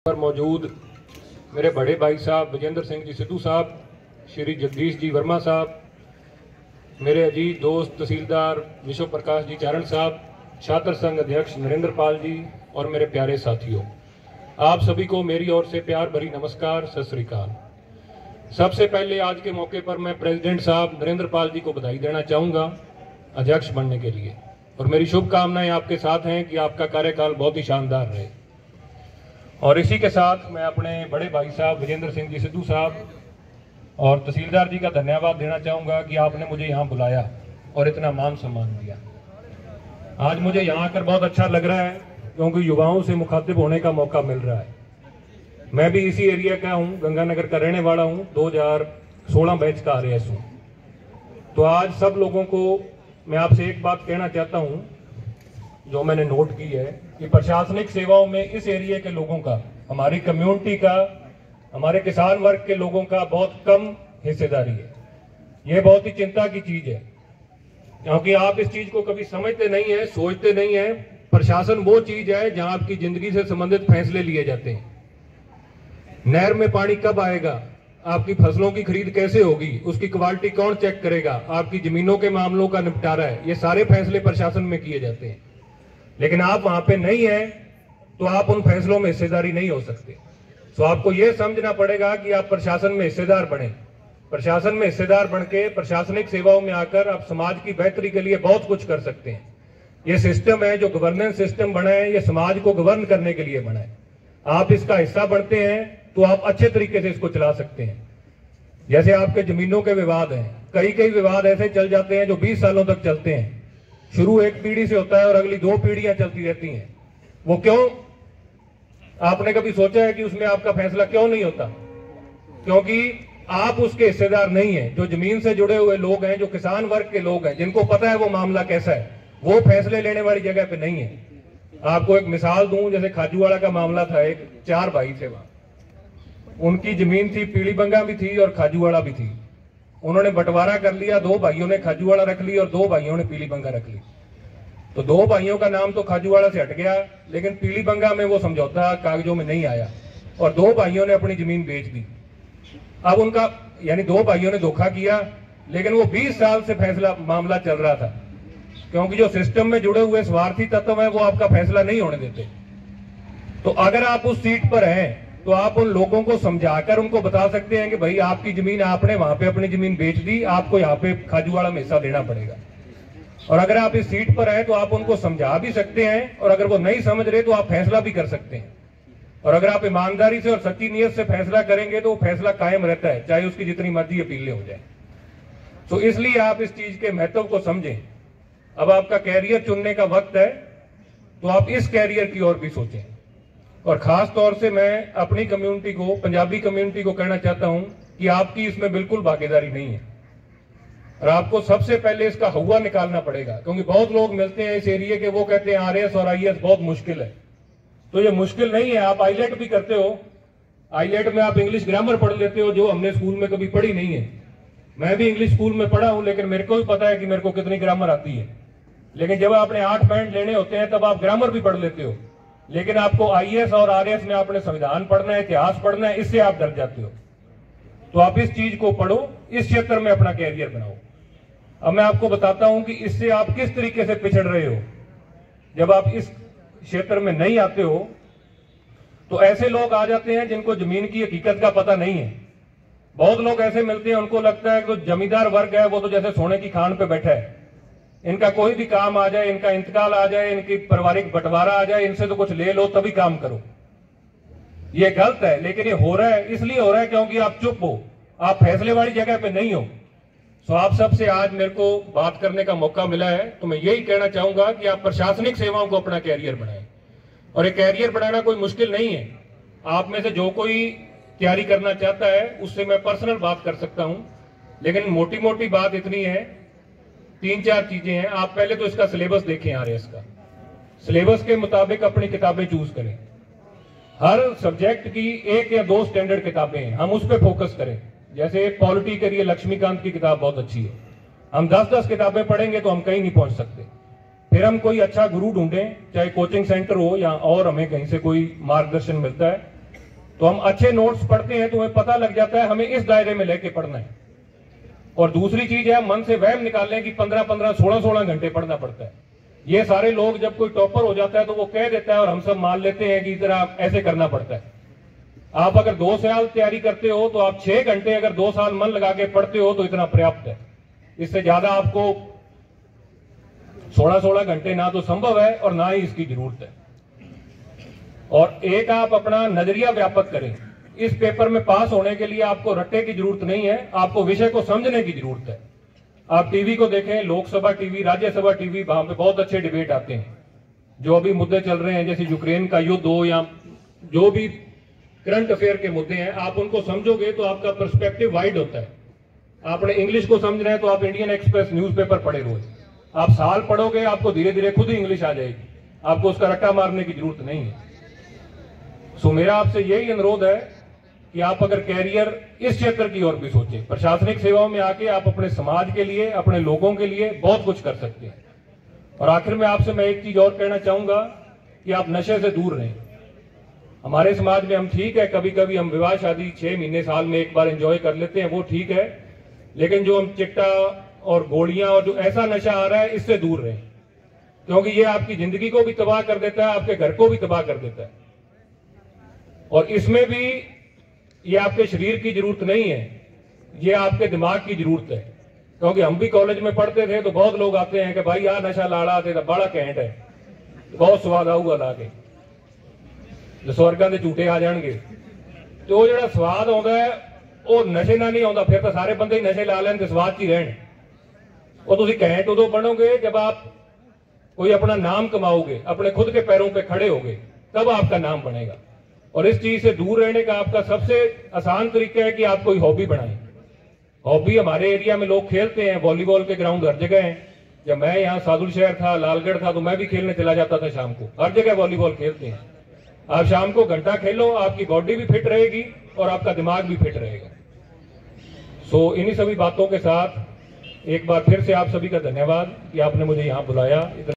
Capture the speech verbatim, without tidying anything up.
पर मौजूद मेरे बड़े भाई साहब विजेंद्र सिंह जी सिद्धू साहब, श्री जगदीश जी वर्मा साहब, मेरे अजीत दोस्त तहसीलदार विश्व प्रकाश जी चारण साहब, छात्र संघ अध्यक्ष नरेंद्र पाल जी और मेरे प्यारे साथियों, आप सभी को मेरी ओर से प्यार भरी नमस्कार, सत श्री अकाल। सबसे पहले आज के मौके पर मैं प्रेसिडेंट साहब नरेंद्र पाल जी को बधाई देना चाहूँगा अध्यक्ष बनने के लिए, और मेरी शुभकामनाएं आपके साथ हैं कि आपका कार्यकाल बहुत ही शानदार रहे। और इसी के साथ मैं अपने बड़े भाई साहब विजेंद्र सिंह जी सिद्धू साहब और तहसीलदार जी का धन्यवाद देना चाहूँगा कि आपने मुझे यहाँ बुलाया और इतना मान सम्मान दिया। आज मुझे यहाँ आकर बहुत अच्छा लग रहा है क्योंकि युवाओं से मुखातिब होने का मौका मिल रहा है। मैं भी इसी एरिया का हूँ, गंगानगर का रहने वाला हूँ, दो हज़ार सोलह बैच का आर एस हूँ। तो आज सब लोगों को मैं आपसे एक बात कहना चाहता हूँ जो मैंने नोट की है कि प्रशासनिक सेवाओं में इस एरिया के लोगों का, हमारी कम्युनिटी का, हमारे किसान वर्ग के लोगों का बहुत कम हिस्सेदारी है। यह बहुत ही चिंता की चीज है क्योंकि आप इस चीज को कभी समझते नहीं है, सोचते नहीं है। प्रशासन वो चीज है जहां आपकी जिंदगी से संबंधित फैसले लिए जाते हैं। नहर में पानी कब आएगा, आपकी फसलों की खरीद कैसे होगी, उसकी क्वालिटी कौन चेक करेगा, आपकी जमीनों के मामलों का निपटारा है, ये सारे फैसले प्रशासन में किए जाते हैं। लेकिन आप वहां पे नहीं है तो आप उन फैसलों में हिस्सेदारी नहीं हो सकते। तो आपको यह समझना पड़ेगा कि आप प्रशासन में हिस्सेदार बने। प्रशासन में हिस्सेदार बनके प्रशासनिक सेवाओं में आकर आप समाज की बेहतरी के लिए बहुत कुछ कर सकते हैं। ये सिस्टम है जो गवर्नेंस सिस्टम बना है, ये समाज को गवर्न करने के लिए बना है। आप इसका हिस्सा बनते हैं तो आप अच्छे तरीके से इसको चला सकते हैं। जैसे आपके जमीनों के विवाद हैं, कई कई विवाद ऐसे चल जाते हैं जो बीस सालों तक चलते हैं। शुरू एक पीढ़ी से होता है और अगली दो पीढ़ियां चलती रहती हैं। वो क्यों? आपने कभी सोचा है कि उसमें आपका फैसला क्यों नहीं होता? क्योंकि आप उसके हिस्सेदार नहीं हैं। जो जमीन से जुड़े हुए लोग हैं, जो किसान वर्ग के लोग हैं, जिनको पता है वो मामला कैसा है, वो फैसले लेने वाली जगह पे नहीं है। आपको एक मिसाल दूं, जैसे खाजूवाड़ा का मामला था, एक चार भाई थे वहां, उनकी जमीन थी, पीलीबंगा भी थी और खाजूवाड़ा भी थी। उन्होंने बंटवारा कर लिया, दो भाइयों ने खाजूवाड़ा रख ली और दो भाइयों ने पीलीबंगा रख ली। तो दो भाइयों का नाम तो खाजूवाड़ा से हट गया, लेकिन पीलीबंगा में वो समझौता कागजों में नहीं आया और दो भाइयों ने अपनी जमीन बेच दी। अब उनका यानी दो भाइयों ने धोखा किया, लेकिन वो बीस साल से फैसला मामला चल रहा था क्योंकि जो सिस्टम में जुड़े हुए स्वार्थी तत्व है वो आपका फैसला नहीं होने देते। तो अगर आप उस सीट पर हैं तो आप उन लोगों को समझाकर उनको बता सकते हैं कि भाई आपकी जमीन, आपने वहां पे अपनी जमीन बेच दी, आपको यहाँ पे खाजूवाड़ा में हिस्सा देना पड़ेगा। और अगर आप इस सीट पर हैं तो आप उनको समझा भी सकते हैं, और अगर वो नहीं समझ रहे तो आप फैसला भी कर सकते हैं। और अगर आप ईमानदारी से और सच्ची नीयत से फैसला करेंगे तो वो फैसला कायम रहता है, चाहे उसकी जितनी मर्जी अपीलें हो जाए। तो इसलिए आप इस चीज के महत्व को समझें। अब आपका कैरियर चुनने का वक्त है तो आप इस कैरियर की ओर भी सोचें। और खास तौर से मैं अपनी कम्युनिटी को, पंजाबी कम्युनिटी को कहना चाहता हूं कि आपकी इसमें बिल्कुल भागीदारी नहीं है और आपको सबसे पहले इसका हुआ निकालना पड़ेगा। क्योंकि बहुत लोग मिलते हैं इस एरिया के, वो कहते हैं आर एस और आई ए एस बहुत मुश्किल है। तो ये मुश्किल नहीं है। आप आईलेट भी करते हो, आईलेट में आप इंग्लिश ग्रामर पढ़ लेते हो जो हमने स्कूल में कभी पढ़ी नहीं है। मैं भी इंग्लिश स्कूल में पढ़ा हूं, लेकिन मेरे को भी पता है कि मेरे को कितनी ग्रामर आती है। लेकिन जब आपने आठ पॉइंट लेने होते हैं तब आप ग्रामर भी पढ़ लेते हो, लेकिन आपको आई ए एस और आर एस में आपने संविधान पढ़ना है, इतिहास पढ़ना है, इससे आप डर जाते हो। तो आप इस चीज को पढ़ो, इस क्षेत्र में अपना कैरियर बनाओ। अब मैं आपको बताता हूं कि इससे आप किस तरीके से पिछड़ रहे हो। जब आप इस क्षेत्र में नहीं आते हो तो ऐसे लोग आ जाते हैं जिनको जमीन की हकीकत का पता नहीं है। बहुत लोग ऐसे मिलते हैं, उनको लगता है कि जमींदार वर्ग है वो तो जैसे सोने की खान पे बैठा है, इनका कोई भी काम आ जाए, इनका इंतकाल आ जाए, इनकी पारिवारिक बंटवारा आ जाए, इनसे तो कुछ ले लो तभी काम करो। ये गलत है। लेकिन ये हो रहा है, इसलिए हो रहा है क्योंकि आप चुप हो, आप फैसले वाली जगह पे नहीं हो। तो आप सबसे आज मेरे को बात करने का मौका मिला है, तो मैं यही कहना चाहूंगा कि आप प्रशासनिक सेवाओं को अपना कैरियर बनाएं। और ये कैरियर बनाना कोई मुश्किल नहीं है। आप में से जो कोई तैयारी करना चाहता है उससे मैं पर्सनल बात कर सकता हूं, लेकिन मोटी मोटी बात इतनी है, तीन चार चीजें हैं। आप पहले तो इसका सिलेबस देखें, आर एस का सिलेबस के मुताबिक अपनी किताबें चूज करें। हर सब्जेक्ट की एक या दो स्टैंडर्ड किताबें हैं, हम उस पर फोकस करें। जैसे पॉलिटी के लिए लक्ष्मीकांत की किताब बहुत अच्छी है, हम दस दस किताबें पढ़ेंगे तो हम कहीं नहीं पहुंच सकते। फिर हम कोई अच्छा गुरु ढूंढें, चाहे कोचिंग सेंटर हो या और हमें कहीं से कोई मार्गदर्शन मिलता है, तो हम अच्छे नोट्स पढ़ते हैं तो हमें पता लग जाता है हमें इस दायरे में लेके पढ़ना है। और दूसरी चीज है, मन से वहम निकाल लें कि पंद्रह पंद्रह सोलह सोलह घंटे पढ़ना पड़ता है। ये सारे लोग जब कोई टॉपर हो जाता है तो वो कह देता है और हम सब मान लेते हैं कि इतना ऐसे करना पड़ता है। आप अगर दो साल तैयारी करते हो तो आप छह घंटे अगर दो साल मन लगा के पढ़ते हो तो इतना पर्याप्त है। इससे ज्यादा आपको सोलह सोलह घंटे ना तो संभव है और ना ही इसकी जरूरत है। और एक आप अपना नजरिया व्यापक करें। इस पेपर में पास होने के लिए आपको रट्टे की जरूरत नहीं है, आपको विषय को समझने की जरूरत है। आप टीवी को देखें, लोकसभा टीवी, राज्यसभा टीवी, वहां पे बहुत अच्छे डिबेट आते हैं। जो अभी मुद्दे चल रहे हैं जैसे यूक्रेन का युद्ध हो या जो भी करंट अफेयर के मुद्दे हैं, आप उनको समझोगे तो आपका पर्सपेक्टिव वाइड होता है। आपने इंग्लिश को समझना है तो आप इंडियन एक्सप्रेस न्यूज़पेपर पढ़े रोज। आप साल पढ़ोगे आपको धीरे धीरे खुद ही इंग्लिश आ जाएगी, आपको उसका रट्टा मारने की जरूरत नहीं है। सो मेरा आपसे यही अनुरोध है कि आप अगर कैरियर इस क्षेत्र की ओर भी सोचें। प्रशासनिक सेवाओं में आके आप अपने समाज के लिए, अपने लोगों के लिए बहुत कुछ कर सकते हैं। और आखिर में आपसे मैं एक चीज और कहना चाहूंगा कि आप नशे से दूर रहें। हमारे समाज में हम ठीक है, कभी कभी हम विवाह शादी छह महीने साल में एक बार एंजॉय कर लेते हैं, वो ठीक है, लेकिन जो हम चिट्टा और गोलियां और जो ऐसा नशा आ रहा है इससे दूर रहें, क्योंकि ये आपकी जिंदगी को भी तबाह कर देता है, आपके घर को भी तबाह कर देता है। और इसमें भी ये आपके शरीर की जरूरत नहीं है, ये आपके दिमाग की जरूरत है। क्योंकि हम भी कॉलेज में पढ़ते थे तो बहुत लोग आते हैं कि भाई यार नशा लाड़ा थे बड़ा कैंट है, बहुत स्वाद आऊगा ला के जो स्वर्गां दे झूठे आ जाएंगे। तो वो जो स्वाद आता है वो नशे ना नहीं आता, फिर तो सारे बंदे ही नशे ला लें तो स्वाद च ही रहन। और तुम कैंट उदो बनोगे जब आप कोई अपना नाम कमाओगे, अपने खुद के पैरों पे खड़े होगे, तब आपका नाम बनेगा। और इस चीज से दूर रहने का आपका सबसे आसान तरीका है कि आप कोई हॉबी बनाएं। हॉबी हमारे एरिया में लोग खेलते हैं, वॉलीबॉल के ग्राउंड हर जगह हैं। जब मैं यहाँ सादुल शहर था, लालगढ़ था, तो मैं भी खेलने चला जाता था शाम को। हर जगह वॉलीबॉल खेलते हैं। आप शाम को घंटा खेलो, आपकी बॉडी भी फिट रहेगी और आपका दिमाग भी फिट रहेगा। सो इन्हीं सभी बातों के साथ एक बार फिर से आप सभी का धन्यवाद कि आपने मुझे यहाँ बुलाया।